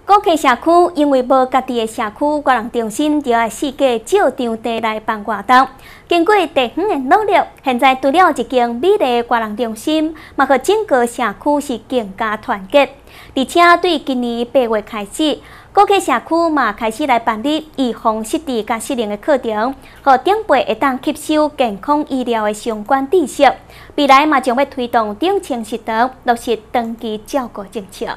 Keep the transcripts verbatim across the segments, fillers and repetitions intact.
高溪社区因为无家己的社区活动中心，就要四界借场地来办活动。经过地方的努力，现在除了一间美丽的活动中心，嘛和整个社区是更加团结。而且对今年八月开始，高溪社区嘛开始来办理预防失智甲失能的课程，和长辈会当吸收健康医疗的相关知识。未来嘛将要推动顶层食堂落实长期照顾政策。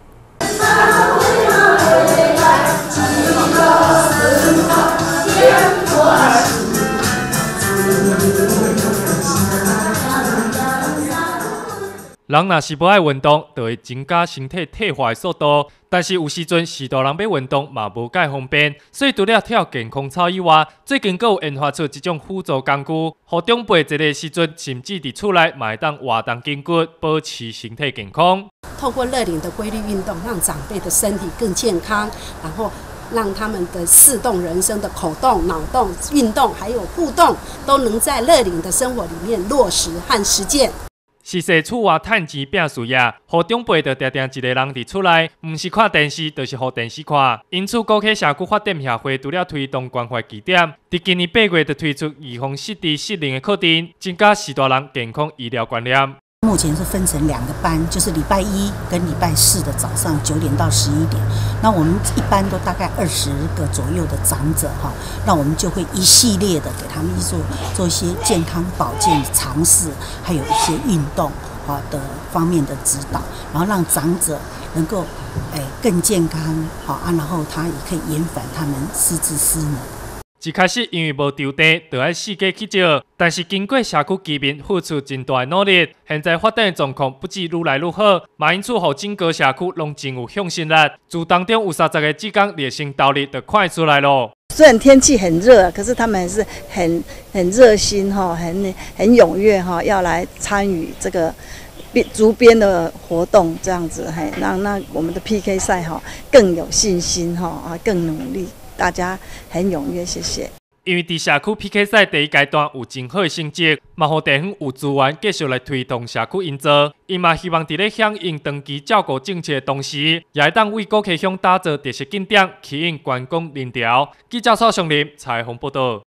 人若是无爱运动，就会增加身体退化的速度。但是有时阵，许多人要运动嘛无介方便，所以除了跳健康操以外，最近阁有研发出一种辅助工具，互长辈一个时阵，甚至伫厝内嘛会当活动筋骨，保持身体健康。 透过乐龄的规律运动，让长辈的身体更健康，然后让他们的四动人生的口动、脑动、运动还有互动，都能在乐龄的生活里面落实和实践。 是说厝外趁钱拼事业，互长辈就定定一个人伫厝内，毋是看电视，就是互电视看。因此，高溪社区发展协会除了推动关怀据点，伫今年八月就推出预防失智失能的课程，增加许多人健康医疗观念。 目前是分成两个班，就是礼拜一跟礼拜四的早上九点到十一点。那我们一般都大概二十个左右的长者哈，那我们就会一系列的给他们做做一些健康保健尝试，还有一些运动啊的方面的指导，然后让长者能够诶更健康好啊，然后他也可以延缓他们失智失能。 一开始因为无场地，就要四界去借。但是经过社区居民付出真大的努力，现在发展的状况不止愈来愈好，嘛因此互整个社区拢真有向心力。自当中有三十个职工热心投入，就看出来咯。 虽然天气很热，可是他们还是很很热心哈，很很踊跃哈，要来参与这个竹编的活动，这样子嘿，让让我们的 P K 赛哈更有信心哈啊，更努力。 大家很踊跃，谢谢。 因为伫社区 P K 赛第一阶段有真好的成绩，嘛互地方有资源继续来推动社区营造。伊嘛希望伫咧响应长期照顾政策的同时，也会当为高溪乡打造特色景点，吸引观光人潮。记者曹尚林采访报道。